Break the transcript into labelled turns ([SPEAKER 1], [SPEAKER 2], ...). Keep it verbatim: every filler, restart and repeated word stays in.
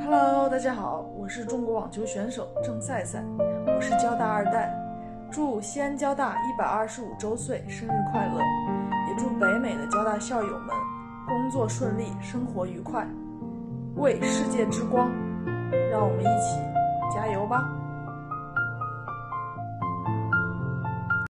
[SPEAKER 1] Hello， 大家好，我是中国网球选手郑赛赛，我是交大二代，祝西安交大一百二十五周岁生日快乐，也祝北美的交大校友们工作顺利，生活愉快，为世界之光，让我们一起加油吧。